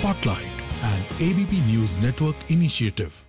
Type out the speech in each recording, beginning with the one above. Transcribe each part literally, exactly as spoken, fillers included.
Spotlight, an A B P News Network initiative.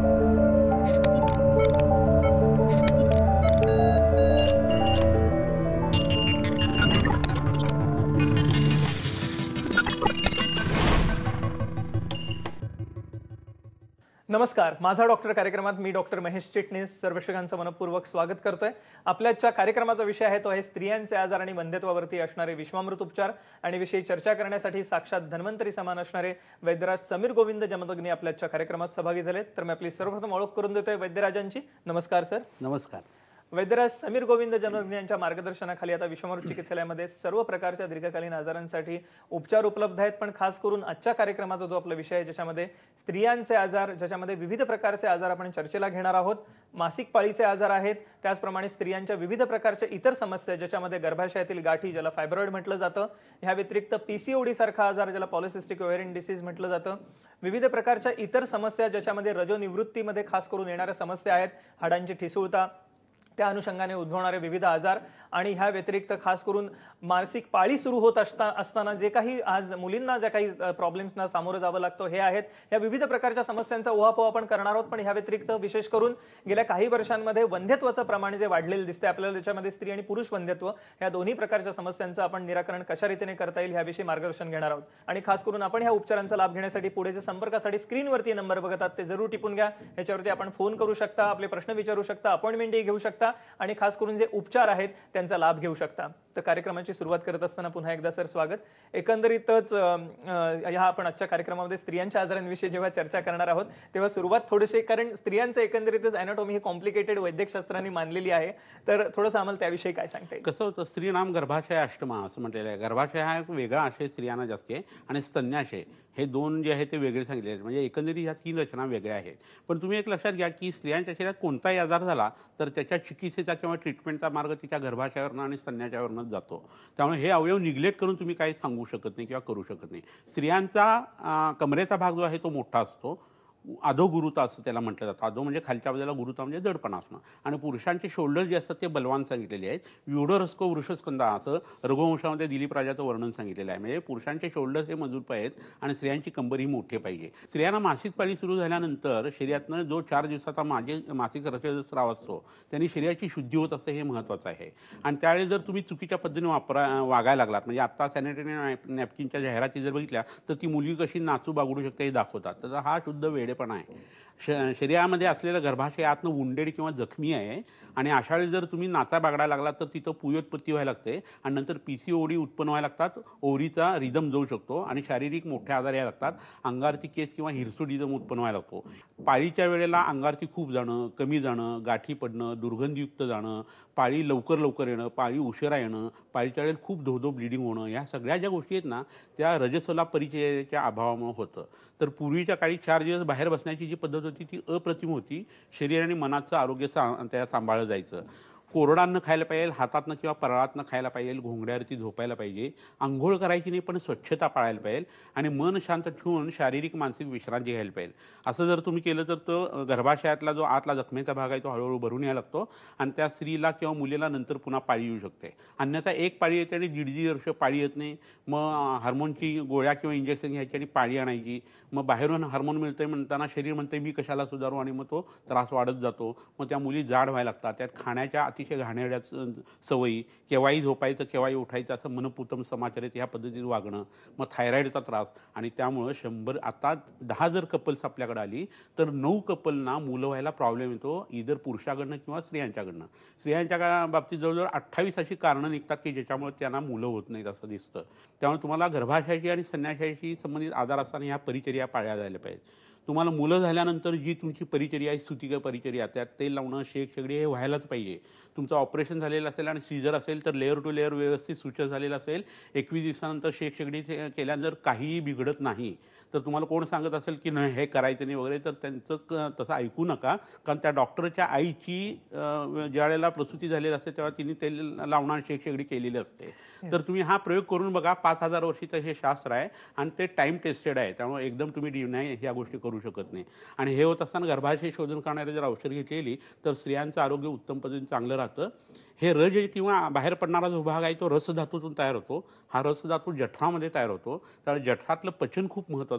नमस्कार, माझा doctor कार्यक्रमात मी डॉक्टर महेश चिटणीस सर्वेक्षकांचं मनपूर्वक स्वागत करतोय. आपल्याच्या कार्यक्रमाचा विषय आहे तो आहे स्त्रियांचे आजार आणि वंध्यत्वावरती असणारे विश्वामृत उपचार. आणि विषयी चर्चा करण्यासाठी साक्षात धन्वंतरी समान असणारे वैद्यराज समीर गोविंद जमदग्नी आपल्याच्या कार्यक्रमात सहभागी झालेत. तर मी आपली सर्वप्रथम ओळख करून देतोय वैद्यराजांची. नमस्कार सर. नमस्कार. वैद्यराज समीर गोविंद जमदग्नी यांच्या मार्गदर्शनाखाली आता विश्वामृत चिकित्सालयामध्ये सर्व प्रकारच्या दीर्घकालीन आजारांसाठी उपचार उपलब्ध आहेत. पण खास करून आजच्या कार्यक्रमाचा जो आपला विषय आहे ज्याच्यामध्ये स्त्रियांचे आजार, ज्याच्यामध्ये विविध प्रकारचे आजार आपण चर्चेला घेणार आहोत. मासिक पाळीचे आजार आहेत, त्याचप्रमाणे स्त्रियांच्या विविध प्रकारच्या इतर समस्या ज्याच्यामध्ये गर्भाशयातील गाठी ज्याला फायब्रॉइड म्हटलं जातं, ह्या व्यतिरिक्त पीसीओडी सारखा आजार ज्याला पॉलिसिस्टिक ओव्हेरियन डिसीज म्हटलं जातं, विविध प्रकारच्या इतर समस्या ज्याच्यामध्ये रजोनिवृत्तीमध्ये खास करून येणाऱ्या समस्या आहेत, हाडांची ठिसूळता, त्या अनुषंगाने उद्भवणारे विविध आजार, आणि ह्या व्यतिरिक्त खास करून मासिक पाळी सुरू होत असताना जे काही आज मुलींना ज्या काही प्रॉब्लेम्सना सामोरं जावं लागतं हे आहेत. या विविध प्रकारच्या समस्यांचा उहापोह आपण करणार आहोत. पण ह्या व्यतिरिक्त विशेष करून गेल्या काही वर्षांमध्ये वंध्यत्वाचं प्रमाण जे वाढलेलं दिसते आपल्याला, त्याच्यामध्ये स्त्री आणि पुरुष वंध्यत्व या दोन्ही प्रकारच्या समस्यांचं आपण निराकरण कशा रीतीने करता येईल याविषयी मार्गदर्शन घेणार आहोत. आणि खास करून आपण ह्या उपचारांचा लाभ घेण्यासाठी पुढे जे संपर्कासाठी स्क्रीनवरती नंबर बघतात ते जरूर टिपून घ्या. याच्यावरती आपण फोन करू शकता, आपले प्रश्न विचारू शकता, अपॉइंटमेंटही घेऊ शकता आणि खास करून जे उपचार आहेत त्यांचा लाभ घेऊ शकता. तर कार्यक्रमाची सुरुवात करत असताना पुन्हा एकदा सर स्वागत. एकंदरीतच ह्या आपण आजच्या कार्यक्रमामध्ये स्त्रियांच्या आजारांविषयी जेव्हा चर्चा करणार आहोत तेव्हा सुरुवात थोडेसे, कारण स्त्रियांचं एकंदरीतच अॅनाटॉमी ही कॉम्प्लिकेटेड वैद्यकशास्त्रांनी मानलेली आहे, तर थोडंसं आम्हाला त्याविषयी काय सांगता येईल? कसं होतं, स्त्री नाम गर्भाशय अष्टमा असं म्हटलेलं आहे. गर्भाशय हा एक वेगळा आशय स्त्रियांना जास्त आहे आणि स्तन्याशय हे दोन जे आहे ते वेगळे सांगितले आहेत. म्हणजे एकंदरीत ह्या तीन रचना वेगळ्या आहेत. पण तुम्ही एक लक्षात घ्या की स्त्रियांच्या शरीरात कोणताही आजार झाला तर त्याच्या चिकित्सेचा किंवा ट्रीटमेंटचा मार्ग तिच्या गर्भाशयावरनं आणि स्तन्याच्यावरनंच जातो. त्यामुळे हे अवयव निग्लेक्ट करून तुम्ही काही सांगू शकत नाही किंवा करू शकत नाही. स्त्रियांचा कमरेचा भाग जो आहे तो मोठा असतो, अधोगुरुता असं त्याला म्हटलं जातं. अधो म्हणजे खालच्या बाजूला, गुरुता म्हणजे जडपणा असणं. आणि पुरुषांचे शोल्डर जे असतात ते बलवान सांगितलेले आहेत. व्यूडोरस्को वृषस्कंदा असं रघुवंशामध्ये दिलीप राजाचं वर्णन सांगितलेलं आहे. म्हणजे पुरुषांचे शोल्डर हे मजबूत पाहिजेत आणि स्त्रियांची कंबर ही मोठी पाहिजे. स्त्रियांना मासिक पाळी सुरू झाल्यानंतर शरीरातनं जो चार दिवसाचा माझे मासिक रक्तस्राव असतो त्यांनी शरीराची शुद्धी होत असते, हे महत्त्वाचं आहे. आणि त्यावेळी जर तुम्ही चुकीच्या पद्धतीने वापरा वागायला लागलात, म्हणजे आत्ता सॅनिटरी नॅपकिनच्या जाहिराती जर बघितल्या तर ती मुलगी कशी नाचू बागडू शकते हे दाखवतात. तर हा शुद्ध वेळ पण आहे. श शरीरामध्ये असलेलं गर्भाशय आतनं वुंडेड किंवा जखमी आहे आणि अशा वेळी जर तुम्ही नाचा बागडा लागला तर तिथं पुयोत्पत्ती व्हायला लागते आणि नंतर पी सी ओडी उत्पन्न व्हायला लागतात. ओव्हरीचा रिदम जाऊ शकतो आणि शारीरिक मोठे आजार यायला लागतात. अंगारती केस किंवा हिरसुडिझम उत्पन्न व्हायला लागतो. पाळीच्या वेळेला अंगारती खूप जाणं, कमी जाणं, गाठी पडणं, दुर्गंधयुक्त जाणं, पाळी लवकर लवकर येणं, पाळी उशिरा येणं, पाळीच्या वेळेला खूप धोधो ब्लिडिंग होणं, या सगळ्या ज्या गोष्टी आहेत ना त्या रजस्वला परिचयाच्या अभावामुळे होतं. तर पूर्वीच्या काळी चार दिवस बाहेर बसण्याची जी पद्धत होती ती अप्रतिम होती. शरीर आणि मनाचं आरोग्य सा त्या सांभाळलं जायचं. कोरडानं खायला पाहिजे, हातातनं किंवा परळातनं खायला पाहिजे, घोंगड्यावरती झोपायला पाहिजे, आंघोळ करायची नाही पण स्वच्छता पाळायला पाहिजे आणि मन शांत ठेवून शारीरिक मानसिक विश्रांती घ्यायला पाहिजे. असं जर तुम्ही केलं तर तो गर्भाशयातला जो आतला जखमेचा भाग आहे तो हळूहळू भरून यायला लागतो आणि त्या स्त्रीला किंवा मुलीला नंतर पुन्हा पाळी येऊ शकते. अन्यथा एक पाळी येते आणि दीड दीड वर्ष पाळी येत नाही, मग हार्मोनची गोळ्या किंवा इंजेक्शन घ्यायची आणि पाळी आणायची. मग बाहेरून हार्मोन मिळतंय म्हणताना शरीर म्हणते मी कशाला सुधारू आणि मग तो त्रास वाढत जातो. मग त्या मुली जाड व्हायला लागतात. त्यात खाण्याच्या अतिशय घाणेरड्या सवयी, केव्हाही झोपायचं केव्हाही उठायचं असं मनपूतम समाचारित ह्या पद्धतीत वागणं, मग थायरॉईडचा त्रास. आणि त्यामुळं शंभर आता दहा जर कपल्स आपल्याकडे आली तर नऊ कपलना मुलं व्हायला प्रॉब्लेम येतो, इधर पुरुषाकडनं किंवा स्त्रियांच्याकडनं. स्त्रियांच्या बाबतीत जवळजवळ अठ्ठावीस अशी कारणं निघतात की ज्याच्यामुळे त्यांना मुलं होत नाहीत असं दिसतं. त्यामुळे तुम्हाला गर्भाशयाची आणि स्तन्याशयाशी संबंधित आजार असताना ह्या परिचर्या पाळल्या जायला पाहिजेत. तुम्हाला मुलं झाल्यानंतर जी तुमची परिचर्या आहे, स्तुतिका परिचर्या, त्यात तेल लावणं, शेक शेगडी हे व्हायलाच पाहिजे. तुमचं ऑपरेशन झालेलं असेल आणि सीझर असेल तर लेअर टू लेअर व्यवस्थित सुचर झालेलं असेल. एकवीस दिवसानंतर शेक शेगडी केल्यानंतर जर काहीही बिघडत नाही तर तुम्हाला कोण सांगत असेल की नाही हे करायचं नाही वगैरे तर त्यांचं क तसं ऐकू नका. कारण त्या डॉक्टरच्या आईची ज्या वेळेला प्रसूती झालेली असते तेव्हा तिने तेल लावणार शेक शेगडी केलेली असते. तर तुम्ही हा प्रयोग करून बघा. पाच हजार वर्षीचं हे शास्त्र आहे आणि ते टाईम टेस्टेड आहे. त्यामुळे एकदम तुम्ही डिनाय ह्या गोष्टी करू शकत नाही. आणि हे होत असताना गर्भाशय शोधन करणारे जर औषध घेतलेली तर स्त्रियांचं आरोग्य उत्तम पद्धतीने चांगलं राहतं. हे रज किंवा बाहेर पडणारा जो भाग आहे तो रसधातूतून तयार होतो. हा रसधातू जठरामध्ये तयार होतो. त्यामुळे जठरातलं पचन खूप महत्त्वाचं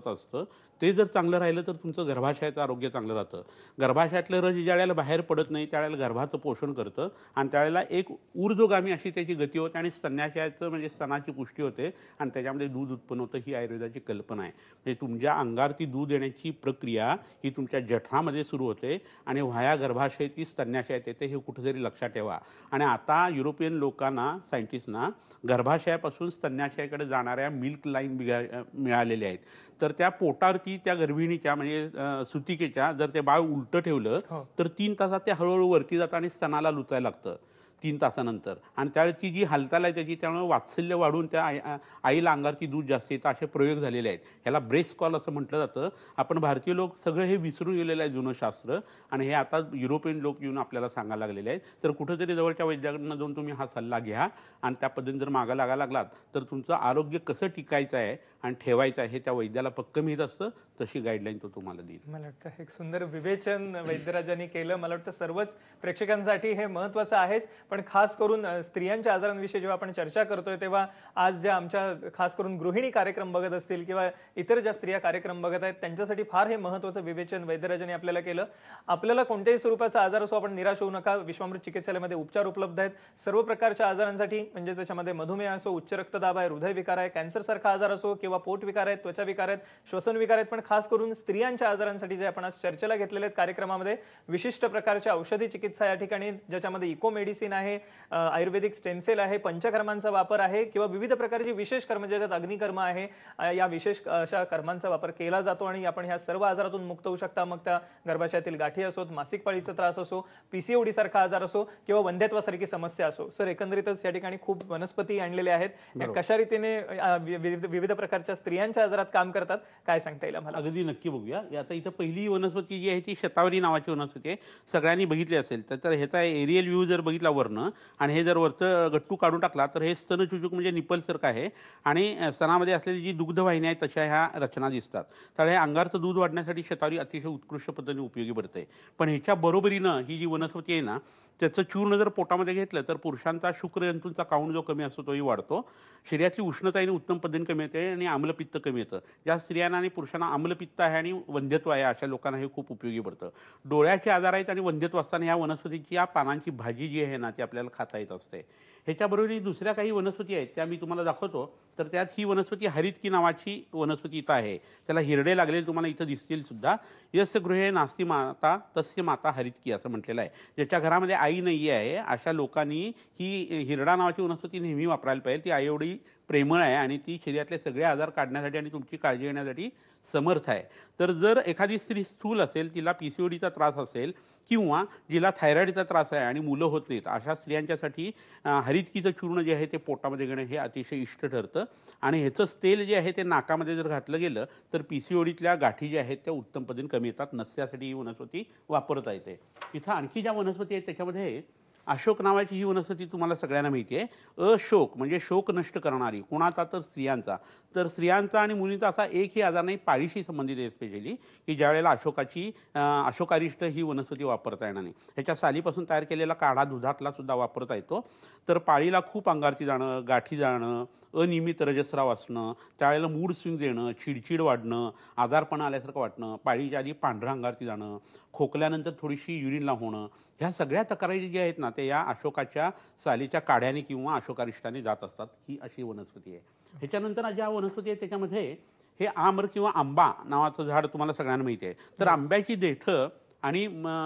महत्त्वाचं असतं. ते जर चांगलं राहिलं तर तुमचं गर्भाशयाचं आरोग्य चांगलं राहतं. गर्भाशयातलं रस ज्या वेळेला बाहेर पडत नाही त्यावेळेला गर्भाचं पोषण करतं आणि त्यावेळेला एक ऊर्ध्वगामी अशी त्याची गती होते आणि स्तन्याशयाचं म्हणजे स्तनाची पुष्टी होते आणि त्याच्यामध्ये दूध उत्पन्न होतं. ही आयुर्वेदाची कल्पना आहे. म्हणजे तुमच्या अंगावर ती दूध येण्याची प्रक्रिया ही तुमच्या जठरामध्ये सुरू होते आणि व्हाया गर्भाशय ती स्तन्याशयात येते. हे कुठेतरी लक्षात ठेवा. आणि आता युरोपियन लोकांना सायंटिस्टना गर्भाशयापासून स्तन्याशयाकडे जाणाऱ्या मिल्क लाईन बिघा मिळालेल्या आहेत. तर त्या पोटावरती त्या गर्भिणीच्या म्हणजे सुतिकेच्या जर ते बाळ उलटं ठेवलं तर तीन तासात ते हळूहळू वरती जातं आणि स्तनाला लुचायला लागतं तीन तासानंतर. आणि त्यावेळी ती जी हालचाल आहे त्याची त्यामुळे वात्सल्य वाढून त्या आई आईला अंगावरती दूध जास्त येतं असे प्रयोग झालेले आहेत. ह्याला ब्रेस्ट कॉल असं म्हटलं जातं. आपण भारतीय लोक सगळं हे विसरून गेलेलं आहे जुनं शास्त्र आणि हे आता युरोपियन लोक येऊन आपल्याला सांगायला लागलेले आहेत. तर कुठेतरी जवळच्या वैद्याकडनं जाऊन तुम्ही हा सल्ला घ्या आणि त्या पद्धतीने जर मागा लागायला लागलात तर तुमचं आरोग्य कसं टिकायचं आहे आणि ठेवायचं आहे हे त्या वैद्याला पक्क माहीत असतं. तशी गाईडलाईन तो तुम्हाला देईल. मला वाटतं एक सुंदर विवेचन वैद्यराजांनी केलं. मला वाटतं सर्वच प्रेक्षकांसाठी हे महत्त्वाचं आहेच. पण खास करून स्त्रियांच्या आजारांविषयी जेव्हा आपण चर्चा करतोय तेव्हा आज ज्या आमच्या खास करून गृहिणी कार्यक्रम बघत असतील किंवा इतर ज्या स्त्रिया कार्यक्रम बघत आहेत त्यांच्यासाठी फार हे महत्त्वाचं विवेचन वैद्यराजांनी आपल्याला केलं. आपल्याला कोणत्याही स्वरूपाचा आजार असो आपण निराश होऊ नका. विश्वामृत चिकित्सालयामध्ये उपचार उपलब्ध आहेत सर्व प्रकारच्या आजारांसाठी. म्हणजे त्याच्यामध्ये मधुमेह असो, उच्च रक्तदाब आहे, हृदयविकार आहे, कॅन्सरसारखा आजार असो किंवा पोट विकार आहेत, त्वचा विकार आहेत, श्वसन विकार आहेत. पण खास करून स्त्रियांच्या आजारांसाठी जे आपण आज चर्चेला घेतलेले आहेत कार्यक्रमामध्ये विशिष्ट प्रकारच्या औषधी चिकित्सा या ठिकाणी ज्याच्यामध्ये इको मेडिसिन आहे, आयुर्वेदिक स्टेमसेल आहे, पंचकर्मांचा वापर आहे किंवा विविध प्रकारची विशेष कर्म ज्याच्यात अग्निकर्म आहे या विशेष अशा कर्मांचा वापर केला जातो आणि आपण ह्या सर्व आजारातून मुक्त होऊ शकता. मग त्या गर्भाशयातील गाठी असोत, मासिक पाळीचा त्रास असो, पीसीओडी सारखा आजार असो किंवा वंध्यत्वासारखी समस्या असो. सर एकंदरीतच या ठिकाणी खूप वनस्पती आणलेले आहेत. कशा रीतीने विविध प्रकारच्या स्त्रियांच्या आजारात काम करतात काय सांगता येईल आम्हाला? अगदी नक्की बघूया. आता इथं पहिली वनस्पती जी आहे ती शतावरी नावाची वनस्पती आहे. सगळ्यांनी बघितली असेल तर ह्याचा एरियल व्ह्यू जर बघितला वरनं आणि हे जर वरचं गट्टू काढून टाकला तर हे स्तनचुचुक म्हणजे निपलसारखं आहे आणि स्तनामध्ये असलेली जी दुग्धवाहिनी आहे तशा ह्या रचना दिसतात. तर हे अंगारचं दूध वाढण्यासाठी शतावरी अतिशय उत्कृष्ट पद्धतीने उपयोगी पडते. पण ह्याच्या बरोबरीनं ही जी वनस्पती आहे ना त्याचं चूर्ण जर पोटामध्ये घेतलं तर पुरुषांचा शुक्रजंतूंचा काउंट जो कमी असतो तोही वाढतो. शरीरातली उष्णताही उत्तम पद्धतीने कमी येते आणि आम्लपित्त कमी येतं. ज्या स्त्रियांना आणि पुरुषांना आम्लपित्त आहे आणि वंध्यत्व आहे अशा लोकांना हे खूप उपयोगी पडतं. डोळ्याचे आजार आहेत आणि वंध्यत्व असताना ह्या वनस्पतीची या पानांची भाजी जी आहे ना ती आपल्याला खाता येत असते. ह्याच्याबरोबर दुसऱ्या काही वनस्पती आहेत त्या मी तुम्हाला दाखवतो. तर त्यात ही वनस्पती हरितकी नावाची वनस्पती इथं आहे. त्याला हिरडे लागलेले तुम्हाला इथं दिसतील सुद्धा. यस्य गृहे नास्ती माता तस्य माता हरितकी असं म्हटलेलं आहे. ज्याच्या घरामध्ये आई नाही आहे अशा लोकांनी ही हिरडा नावाची वनस्पती नेहमी वापरायला पाहिजे. ती आई एवढी प्रेमळ आहे आणि ती शरीरातले सगळे आजार काढण्यासाठी आणि तुमची काळजी घेण्यासाठी समर्थ आहे. तर जर एखादी स्त्री स्थूल असेल, तिला पीसीओडीचा त्रास असेल किंवा जिला थायरॉईडचा त्रास आहे आणि मुलं होत नाहीत अशा स्त्रियांच्यासाठी हरितकीचं चूर्ण जे आहे ते पोटामध्ये घेणं हे अतिशय इष्ट ठरतं. आणि ह्याचं तेल जे आहे ते नाकामध्ये जर घातलं गेलं तर पीसीओडीतल्या गाठी ज्या आहेत त्या उत्तम पद्धतीने कमी येतात. नसण्यासाठी ही वनस्पती वापरता येते. इथं आणखी ज्या वनस्पती आहेत त्याच्यामध्ये अशोक नावाची ही वनस्पती तुम्हाला सगळ्यांना माहिती आहे. अशोक म्हणजे शोक नष्ट करणारी. कोणाचा तर स्त्रियांचा. तर स्त्रियांचा आणि मुलींचा असा एकही आजार नाही पाळीशी संबंधित आहे स्पेशली की ज्यावेळेला अशोकाची अशोकारिष्ट ही वनस्पती वापरता येणार नाही. ह्याच्या सालीपासून तयार केलेला काढा दुधातला सुद्धा वापरता येतो. तर पाळीला खूप अंगारती जाणं, गाठी जाणं, अनियमित रजस्राव असणं, त्यावेळेला मूड स्विंग्स येणं, चिडचिड वाढणं, आजारपणा आल्यासारखं वाटणं, पाळीच्या आधी पांढऱ्या अंगारती जाणं, खोकल्यानंतर थोडीशी युरिनला होणं, ह्या सगळ्या तक्रारी ज्या आहेत ना ते या अशोकाच्या सालीच्या काढ्याने किंवा अशोकारिष्टाने जात असतात. ही अशी वनस्पती आहे. ह्याच्यानंतर ज्या वनस्पती आहेत त्याच्यामध्ये हे आम्र किंवा आंबा नावाचं झाड तुम्हाला सगळ्यांना माहिती आहे. तर आंब्याची देठं आणि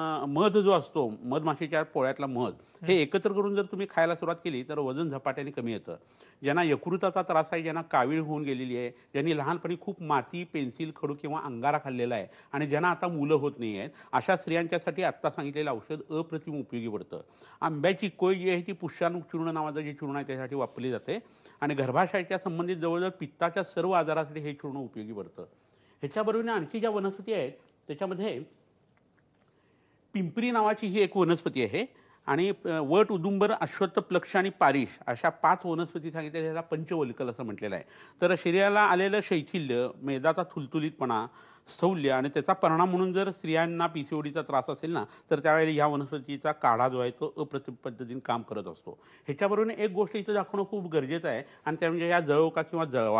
मध जो असतो मधमाशीच्या पोळ्यातला मध हे एकत्र करून जर तुम्ही खायला सुरुवात केली तर वजन झपाट्याने कमी येतं. ज्यांना यकृताचा त्रास आहे, ज्यांना कावीळ होऊन गेलेली आहे, ज्यांनी लहानपणी खूप माती, पेन्सिल, खडू किंवा अंगारा खाल्लेला आहे आणि ज्यांना आता मुलं होत नाही आहेत अशा स्त्रियांच्यासाठी आत्ता सांगितलेलं औषध अप्रतिम उपयोगी पडतं. आंब्याची कोय जी आहे ती पुष्याणू चूर्ण नावाचं जे चूर्ण आहे त्यासाठी वापरली जाते आणि गर्भाशयाच्या संबंधित जवळजवळ पित्ताच्या सर्व आजारासाठी हे चूर्ण उपयोगी पडतं. ह्याच्याबरोबर आणखी ज्या वनस्पती आहेत त्याच्यामध्ये पिंपरी नावाची ही एक वनस्पती आहे आणि वट, उदुंबर, अश्वत्थ, प्लक्ष आणि पारिश अशा पाच वनस्पती सांगितल्या ह्याला पंचवल्कल असं म्हटलेलं आहे. तर शरीराला आलेलं शैथिल्य, मेदाचा थुलथुलीतपणा, स्थौल्य आणि त्याचा परिणाम म्हणून जर स्त्रियांना पीसीओडीचा त्रास असेल ना तर त्यावेळेला ह्या वनस्पतीचा काढा जो आहे तो अप्रतिम पद्धतीने काम करत असतो. ह्याच्याबरोबर एक गोष्ट इथं दाखवणं खूप गरजेचं आहे आणि त्या म्हणजे ह्या जळोका किंवा जळवा.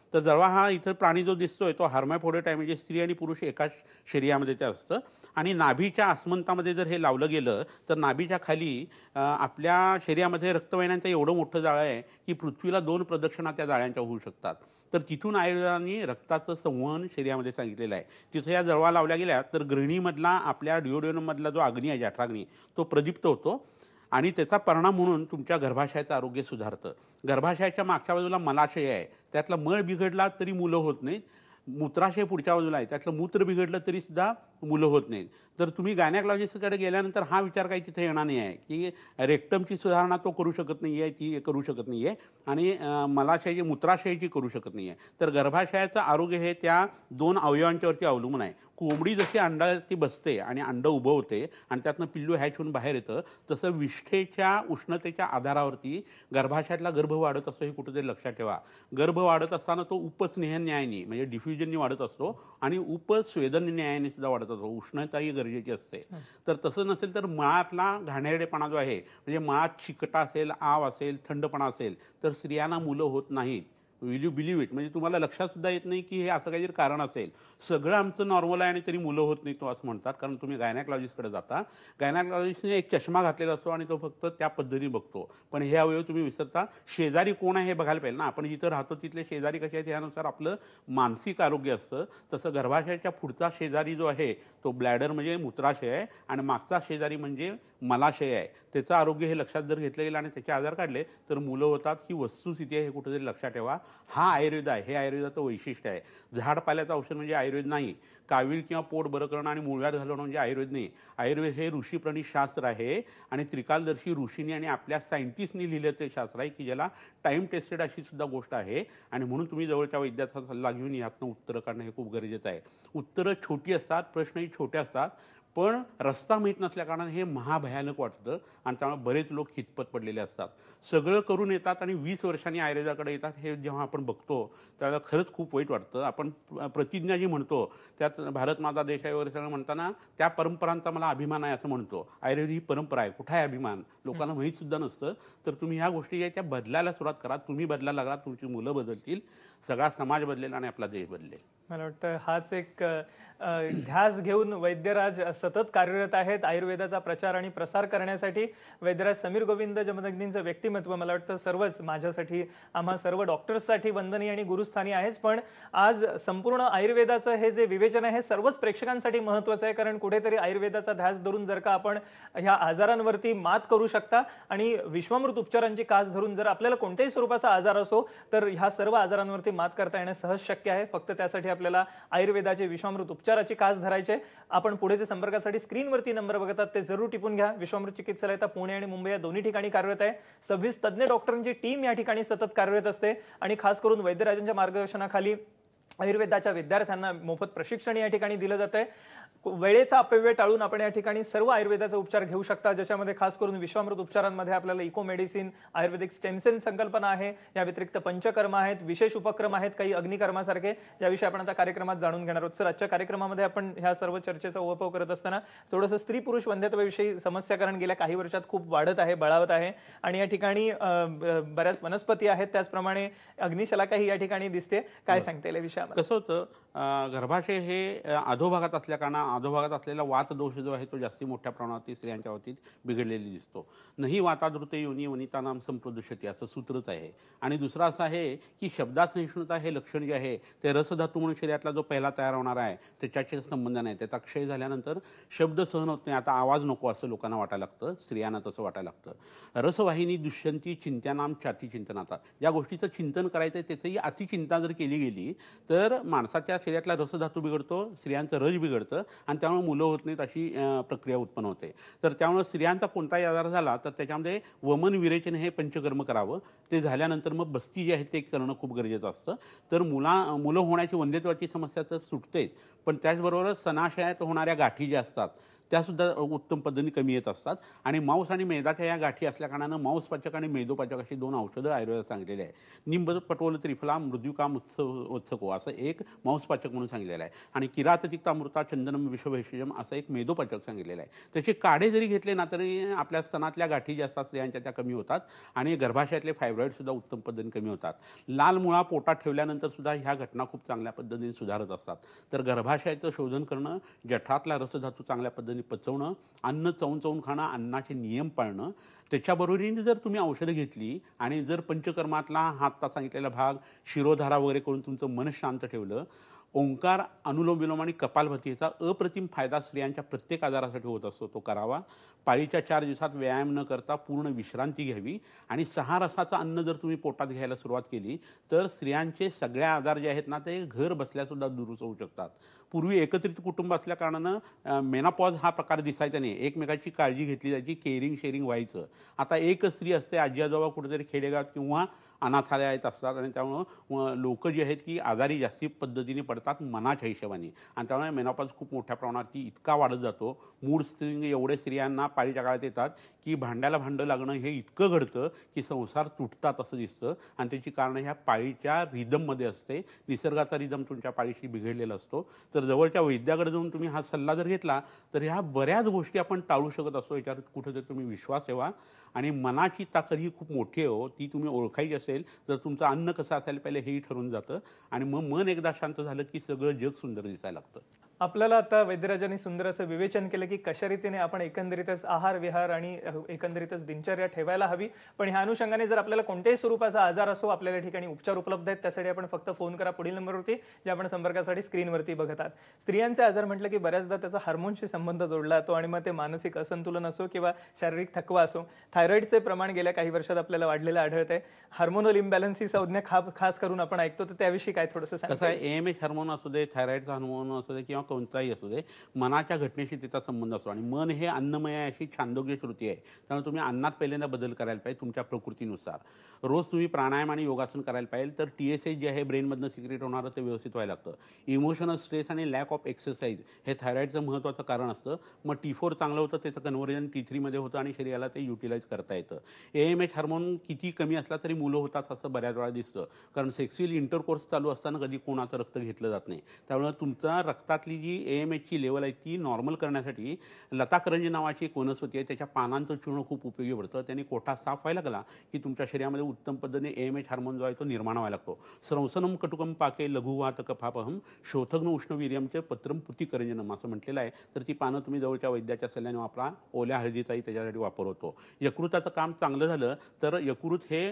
तर जळवा हा इथं प्राणी जो दिसतोय तो हर्मॅफ्रोडिट आहे, म्हणजे स्त्री आणि पुरुष एकाच शरीरामध्ये ते असतं. आणि नाभीच्या आसमंतामध्ये जर हे लावलं गेलं तर नाभीच्या खाली अ, आपल्या शरीरामध्ये रक्तवाहिन्यांचं एवढं मोठं जाळं आहे की पृथ्वीला दोन प्रदक्षिणा त्या जाळ्यांच्या होऊ शकतात. तर तिथून आयुर्वेदाने रक्ताचं संवहन शरीरामध्ये सांगितलेलं आहे. तिथं या जळवा लावल्या गेल्या तर गृहिणीमधला आपल्या डिओडियनमधला जो अग्नी आहे जठराग्नी तो प्रदीप्त होतो आणि त्याचा परिणाम म्हणून तुमच्या गर्भाशयाचं आरोग्य सुधारतं. गर्भाशयाच्या मागच्या बाजूला मलाशय आहे, त्यातला मळ बिघडला तरी मुलं होत नाहीत. मूत्राशय पुढच्या बाजूला आहे, त्यातलं मूत्र बिघडलं तरी सुद्धा मुलं होत नाहीत. तर तुम्ही गायनॅकॉलॉजिस्टकडे गेल्यानंतर हा विचार काही तिथे येणार नाही आहे की रेक्टमची सुधारणा तो करू शकत नाही आहे, ती करू शकत नाही आहे आणि मलाशयाची मूत्राशयाची करू शकत नाही आहे. तर गर्भाशयाचं आरोग्य हे त्या दोन अवयवांच्यावरती अवलंबून आहे. कोंबडी जशी अंडावरती बसते आणि अंड उभं होते आणि त्यातनं पिल्लू हॅच होऊन बाहेर येतं, तसं विष्ठेच्या उष्णतेच्या आधारावरती गर्भाशयातला गर्भ वाढत असतो हे कुठेतरी लक्षात ठेवा. गर्भ वाढत असताना तो उपस्नेह न्यायाने म्हणजे डिफ्युजननी वाढत असतो आणि उपस्वेदन न्यायाने सुद्धा वाढत असतो. उष्णताही गरजेची असते. तर तसं नसेल तर मळातला घाणेरडेपणा जो आहे म्हणजे मळात चिकटा असेल, आव असेल, थंडपणा असेल तर स्त्रियांना मुलं होत नाहीत. Will you believe it? म्हणजे तुम्हाला लक्षात सुद्धा येत नाही की हे असं काहीतरी कारण असेल. सगळं आमचं नॉर्मल आहे आणि तरी मुलं होत नाही तो असं म्हणतात, कारण तुम्ही गायनॅकॉलॉजिस्टकडे जाता. गायनॅकॉलॉजिस्टने एक चष्मा घातलेला असतो आणि तो फक्त त्या पद्धतीने बघतो. पण हे अवयव तुम्ही विसरता. शेजारी कोण आहे हे बघायला पाहिजे ना. आपण जिथं राहतो तिथले शेजारी कसे आहेत यानुसार आपलं मानसिक आरोग्य असतं. तसं गर्भाशयाच्या पुढचा शेजारी जो आहे तो ब्लॅडर म्हणजे मूत्राशय आहे आणि मागचा शेजारी म्हणजे मलाशय आहे. त्याचं आरोग्य हे लक्षात जर घेतलं गेलं आणि त्याचे आजार काढले तर मुलं होतात. ही वस्तुस्थिती आहे, हे कुठेतरी लक्षात ठेवा. हा आयुर्वेद आहे, हे आयुर्वेदाचं वैशिष्ट्य आहे. झाडपाल्याचं औषध म्हणजे आयुर्वेद नाही. कावीळ किंवा पोट बरं करणं आणि मूळव्याध घालवणं म्हणजे आयुर्वेद नाही. आयुर्वेद हे ऋषीप्रणीत शास्त्र आहे आणि त्रिकालदर्शी ऋषींनी आणि आपल्या सायंटिस्टनी लिहिलं ते शास्त्र आहे की ज्याला टाईम टेस्टेड अशी सुद्धा गोष्ट आहे. आणि म्हणून तुम्ही जवळच्या वैद्याचा सल्ला घेऊन यातनं उत्तरं काढणं हे खूप गरजेचं आहे. उत्तरं छोटी असतात, प्रश्नही छोटे असतात, पण रस्ता माहीत नसल्याकारणाने हे महाभयानक वाटतं आणि त्यामुळे बरेच लोक खितपत पडलेले असतात. सगळं करून येतात आणि वीस वर्षांनी आयुर्वेदाकडे येतात. हे जेव्हा आपण बघतो त्याला खरंच खूप वाईट वाटतं. आपण प्रतिज्ञा जी म्हणतो त्यात भारत माझा देश आहे वगैरे सगळं म्हणताना त्या परंपरांचा मला अभिमान आहे असं म्हणतो. आयुर्वेद ही परंपरा आहे, कुठं आहे अभिमान? लोकांना माहीतसुद्धा नसतं. तर तुम्ही ह्या गोष्टी ज्या त्या बदलायला सुरुवात करा. तुम्ही बदलायला लागला, तुमची मुलं बदलतील, सगळा समाज बदलेल आणि आपला देश बदलेल. मला वाटतं हाच एक ध्यास घेऊन वैद्यराज सतत कार्यरत आहेत आयुर्वेदाचा प्रचार आणि प्रसार करण्यासाठी. वैद्यराज समीर गोविंद जमदग्नींचं व्यक्तिमत्व मला वाटतं सर्वच माझ्यासाठी, आम्हा सर्व डॉक्टर्ससाठी वंदनीय आणि गुरुस्थानी आहेच. पण आज संपूर्ण आयुर्वेदाचं हे जे विवेचन आहे हे सर्वच प्रेक्षकांसाठी महत्त्वाचं आहे, कारण कुठेतरी आयुर्वेदाचा ध्यास धरून जर का आपण ह्या आजारांवरती मात करू शकता आणि विश्वामृत उपचारांची कास धरून जर आपल्याला कोणत्याही स्वरूपाचा आजार असो तर ह्या सर्व आजारांवरती मात करता येणं सहज शक्य आहे. फक्त त्यासाठी आपल्याला आयुर्वेदाचे विश्वामृत उपचाराची कास धरायचे. आपण पुढे जे संपर्कासाठी स्क्रीनवरती नंबर बघतात ते जरूर टिपून घ्या. विश्वामृत चिकित्सालय आता पुणे आणि मुंबई या दोन्ही ठिकाणी कार्यरत आहे. सव्वीस तज्ञ डॉक्टरांची टीम या ठिकाणी सतत कार्यरत असते आणि खास करून वैद्यराजांच्या मार्गदर्शनाखाली आयुर्वेदाच्या विद्यार्थ्यांना मोफत प्रशिक्षण या ठिकाणी दिलं जात आहे. वेळेचा अपव्यय टाळून आपण या ठिकाणी सर्व आयुर्वेदाचा उपचार घेऊ शकता, ज्याच्यामध्ये खास करून विश्वामृत उपचारांमध्ये आपल्याला इको मेडिसिन, आयुर्वेदिक स्टेमसेल संकल्पना आहे, या व्यतिरिक्त पंचकर्म आहेत, विशेष उपक्रम आहेत, काही अग्निकर्मासारखे, याविषयी आपण आता कार्यक्रमात जाणून घेणार आहोत. सर, आजच्या कार्यक्रमामध्ये आपण ह्या सर्व चर्चेचा उहापोह करत असताना थोडंसं स्त्री पुरुष वंध्यत्वाविषयी समस्या कारण गेल्या काही वर्षात खूप वाढत आहे, बळावत आहे आणि या ठिकाणी बऱ्याच वनस्पती आहेत, त्याचप्रमाणे अग्निशलाकाही या ठिकाणी दिसते. काय सांगता येईल या विषयामध्ये? कसं होतं, गर्भाशय हे अधोभागात असल्या कारणाने अधोभागात असलेला वात दोष जो आहे तो जास्ती मोठ्या प्रमाणात स्त्रियांच्या बाबतीत बिघडलेली दिसतो. नाही वातादृते योनी वनिता नाम संप्रदुष्यते असं सूत्रच आहे. आणि दुसरं असं आहे की शब्दासहिष्णुता हे लक्षण जे आहे ते रसधातू म्हणून शरीरातला जो पहिला तयार होणार आहे त्याच्याशी संबंध नाही. त्याचा क्षय झाल्यानंतर शब्द सहन होत नाही, आता आवाज नको असं लोकांना वाटायला लागतं, स्त्रियांना तसं वाटायला लागतं. रसवाहिनी दुष्यंती चिंत्यानाम छाती चिंतनाता, ज्या गोष्टीचं चिंतन करायचं आहे त्याचंही अतिचिंता जर केली गेली तर माणसाच्या शरीरातला रसधातू बिघडतो, स्त्रियांचं रज बिघडतं आणि त्यामुळे मुलं होत नाहीत अशी प्रक्रिया उत्पन्न होते. तर त्यामुळे स्त्रियांचा कोणताही आजार झाला तर त्याच्यामध्ये वमन विरेचन हे पंचकर्म करावं. ते झाल्यानंतर मग बस्ती जी आहे ते करणं खूप गरजेचं असतं. तर मुला मुलं होण्याची वंध्यत्वाची समस्या तर सुटतेच, पण त्याचबरोबर स्तनाशयात होणाऱ्या गाठी ज्या असतात त्यासुद्धा उत्तम पद्धतीने कमी येत असतात. आणि मांस आणि मेदाच्या या गाठी असल्या कारणानं मांसपाचक आणि मेदोपाचक अशी दोन औषधं आयुर्वेदात सांगितलेली आहे. निंब पटोल त्रिफला मृद्युका उत्सको असं एक मांसपाचक म्हणून सांगितलेलं आहे आणि किराततिक्तामृता चंदनम विषभेषजम असं एक मेदोपाचक सांगितलेलं आहे. त्याचे काढे जरी घेतले ना तरी आपल्या स्तनातल्या गाठी ज्या असतात स्त्रियांच्या त्या कमी होतात आणि गर्भाशयातले फायब्रॉइड सुद्धा उत्तम पद्धतीने कमी होतात. लाल मुळा पोटात ठेवल्यानंतर सुद्धा ह्या घटना खूप चांगल्या पद्धतीने सुधारत असतात. तर गर्भाशयाचं शोधन करणं, जठरातला रसधातू चांगल्या पद्धतीने पचवणं, अन्न चवून चवून खाणं, अन्नाचे नियम पाळणं, त्याच्याबरोबरीने जर तुम्ही औषधं घेतली आणि जर पंचकर्मातला हा आत्ता सांगितलेला भाग शिरोधारा वगैरे करून तुमचं मन शांत ठेवलं, ओंकार, अनुलोम विलोम आणि कपालभातीचा अप्रतिम फायदा स्त्रियांच्या प्रत्येक आजारासाठी होत असतो. तो करावा. पाळीच्या चार दिवसात व्यायाम न करता पूर्ण विश्रांती घ्यावी आणि सहा रसाचं अन्न जर तुम्ही पोटात घ्यायला सुरुवात केली तर स्त्रियांचे सगळे आजार जे आहेत ना ते घर बसल्यासुद्धा दुरुस्त होऊ शकतात. पूर्वी एकत्रित कुटुंब असल्या कारणानं मेनापॉज हा प्रकार दिसायचा नाही. एकमेकाची काळजी घेतली जायची, केअरिंग शेअरिंग व्हायचं. आता एक स्त्री असते, आजी आजोबा कुठेतरी खेडेगावात किंवा अनाथालयात असतात आणि त्यामुळं लोक जी आहेत ती आजारी जास्ती पद्धतीने पडतात मनाच्या हिशोबाने आणि त्यामुळे मेनोपॉज खूप मोठ्या प्रमाणात ती इतका वाढत जातो. मूड स्त्रिंग एवढे स्त्रियांना पाळीच्या काळात येतात की भांड्याला भांडं लागणं हे इतकं घडतं की संसार तुटतात असं दिसतं आणि त्याची कारणं ह्या पाळीच्या रिदममध्ये असते. निसर्गाचा रिदम तुमच्या पाळीशी बिघडलेला असतो. तर जवळच्या वैद्याकडे जाऊन तुम्ही हा सल्ला जर घेतला तर ह्या बऱ्याच गोष्टी आपण टाळू शकत असतो. याच्यावर कुठेतरी तुम्ही विश्वास ठेवा आणि मनाची ताकद ही खूप मोठी आहे हो. ती तुम्ही ओळखायची असेल तर तुमचं अन्न कसं असायला पाहिजे हेही ठरून जातं आणि मग मन एकदा शांत झालं की सगळं जग सुंदर दिसायला लागतं. आपल्याला आता वैद्यराजांनी सुंदर असं विवेचन केलं की कशा रीतीने आपण एकंदरीतच आहार विहार आणि एकंदरीतच दिनचर्या ठेवायला हवी. पण ह्या अनुषंगाने जर आपल्याला कोणत्याही स्वरूपाचा आजार असो आपल्याला ठिकाणी उपचार उपलब्ध आहेत. त्यासाठी आपण फक्त फोन करा पुढील नंबरवरती जे आपण संपर्कासाठी स्क्रीनवरती बघत आहात. स्त्रियांचे आजार म्हटलं की बऱ्याचदा त्याचा हार्मोनशी संबंध जोडला जातो आणि मग ते मानसिक असंतुलन असो किंवा शारीरिक थकवा असो. थायरॉईडचे प्रमाण गेल्या काही वर्षात आपल्याला वाढलेलं आढळत आहे. हार्मोनल इम्बॅलन्स ही संज्ञा खास करून आपण ऐकतो, तर त्याविषयी काय थोडंसं सांगा. कसं आहे, एएमएच हार्मोन असू दे, थायरॉईडचा हार्मोन असू दे किंवा कोणताही असू दे, मनाच्या घटनेशी त्याचा संबंध असतो आणि मन हे अन्नमय अशी छांदोग्य श्रुती आहे. त्यामुळे तुम्ही अन्नात पहिल्यांदा बदल करायला पाहिजे तुमच्या प्रकृतीनुसार. रोज तुम्ही प्राणायाम आणि योगासन करायला पाहिजे. तर टी एस एच जे आहे ब्रेनमधनं सिक्रेट होणारं ते व्यवस्थित व्हायला लागतं. इमोशनल स्ट्रेस आणि लॅक ऑफ एक्सरसाइज हे थायरॉईडचं महत्त्वाचं कारण असतं. मग टी फोर चांगलं होतं, त्याचं कन्व्हर्जन टी थ्रीमध्ये होतं आणि शरीराला ते युटिलाइज करता येतं. ए एम एच हार्मोन किती कमी असला तरी मुलं होतात असं बऱ्याच वेळा दिसतं, कारण सेक्स्युअल इंटरकोर्स चालू असताना कधी कोणाचं रक्त घेतलं जात नाही. त्यामुळे तुमच्या रक्तातली जी ए एम एचची लेवल आहे ती नॉर्मल करण्यासाठी लताकरंजी नावाची एक वनस्पती आहे, त्याच्या पानांचं चूर्ण खूप उपयोगी पडतं. त्याने कोठा साफ व्हायला लागला की तुमच्या शरीरामध्ये उत्तम पद्धतीने ए एम एच हार्मोन जो आहे तो निर्माण व्हायला लागतो. स्रंसनम कटुकम पाके लघुवात कफापहम शोथग्न उष्णवीर्यमचे पत्रम पुतिकरंजनम असं म्हटलेलं आहे. तर ती पानं तुम्ही जवळच्या वैद्याच्या सल्ल्याने वापरा. ओल्या हळदीचाही त्याच्यासाठी वापर होतो. यकृताचं काम चांगलं झालं तर यकृत हे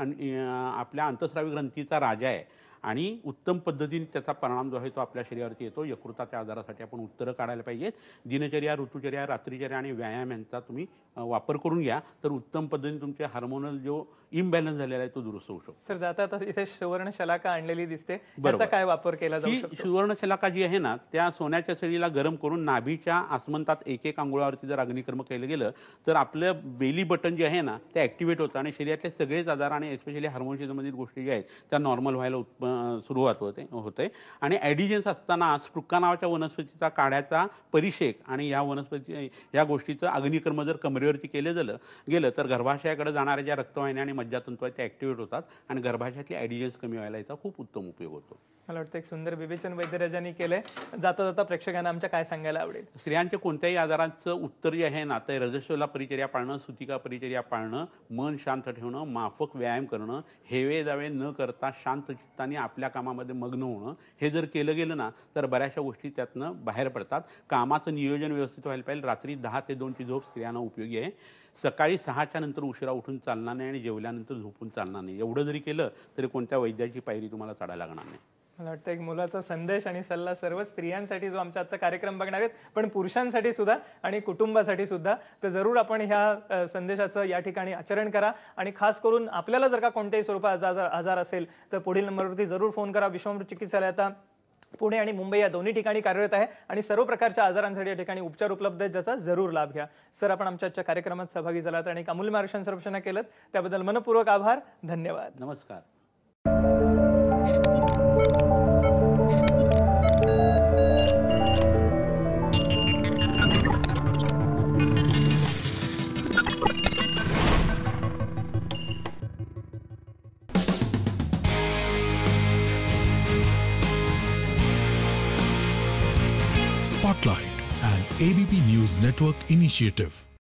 आपल्या अंतस्रावी ग्रंथीचा राजा आहे आणि उत्तम पद्धतीने त्याचा परिणाम जो आहे तो आपल्या शरीरावरती येतो. यकृताच्या आजारासाठी आपण उत्तरं काढायला पाहिजेत. दिनचर्या, ऋतुचर्या, रात्रीचर्या आणि व्यायाम यांचा तुम्ही वापर करून घ्या तर उत्तम पद्धतीने तुमचे हार्मोनल जो इम्बॅलन्स झालेला आहे तो दुरुस्त होऊ शकतो. सर, जाता आता इथे सुवर्ण शलाका आणलेली दिसते, त्याचा काय वापर केला जाऊ शकतो? सुवर्ण शलाका जी आहे ना त्या सोन्याच्या सळीला गरम करून नाभीच्या आसमंतात एक एक अंगुळावरती जर अग्निकर्म केलं गेलं तर आपलं बेली बटन जे आहे ना ते ॲक्टिवेट होतं आणि शरीरातले सगळेच आजार आणि एस्पेशली हार्मोनशी संबंधित गोष्टी ज्या आहेत त्या नॉर्मल व्हायला सुरुवात होते होते आणि ॲडिजन्स असताना स्पृक्का नावाच्या वनस्पतीचा काढ्याचा परिषेक आणि या वनस्पती या गोष्टीचं अग्निकर्म जर कमरेवरती केलं झालं गेलं तर गर्भाशयाकडे जाणाऱ्या ज्या रक्तवाहिन्या आणि मज्जातंतू आहेत ते ॲक्टिवेट होतात आणि गर्भाशयातली ॲडिजन्स कमी व्हायला याचा खूप उत्तम उपयोग होतो. मला वाटतं एक सुंदर विवेचन वैद्यराजांनी केलंय. जाता जाता प्रेक्षकांना आमच्या काय सांगायला आवडेल? स्त्रियांच्या कोणत्याही आजारांचं उत्तर जे आहे ना ते रजस्वला परिचर्या पाळणं, सुतिका परिचर्या पाळणं, मन शांत ठेवणं, माफक व्यायाम करणं, हेवे दावे न करता शांत चित्ताने आपल्या कामामध्ये मग्न होणं, हे जर केलं गेलं ना तर बऱ्याचशा गोष्टी त्यातनं बाहेर पडतात. कामाचं नियोजन व्यवस्थित व्हायला पाहिजे. रात्री दहा ते दोनची झोप स्त्रियांना उपयोगी आहे. सकाळी सहाच्या नंतर उशिरा उठून चालणार नाही आणि जेवल्यानंतर झोपून चालणार नाही. एवढं जरी केलं तरी कोणत्या वैद्याची पायरी तुम्हाला चढायला लागणार नाही. मला वाटतं एक मुलाचा संदेश आणि सल्ला सर्व स्त्रियांसाठी जो आमचा आजचा कार्यक्रम बघणार आहेत पण पुरुषांसाठी सुद्धा आणि कुटुंबासाठी सुद्धा, तर जरूर आपण ह्या संदेशाचं या ठिकाणी आचरण करा. आणि खास करून आपल्याला जर का कोणत्याही स्वरूपाचा आजार आजार असेल तर पुढील नंबरवरती जरूर फोन करा. विश्वामृत चिकित्सालय आता पुणे आणि मुंबई या दोन्ही ठिकाणी कार्यरत आहे आणि सर्व प्रकारच्या आजारांसाठी या ठिकाणी उपचार उपलब्ध आहेत, ज्याचा जरूर लाभ घ्या. सर, आपण आमच्या आजच्या कार्यक्रमात सहभागी झालात आणि अमूल्य मार्गदर्शन सर्वेक्षण केलं त्याबद्दल मनपूर्वक आभार. धन्यवाद. नमस्कार. Client, an A B P News Network initiative.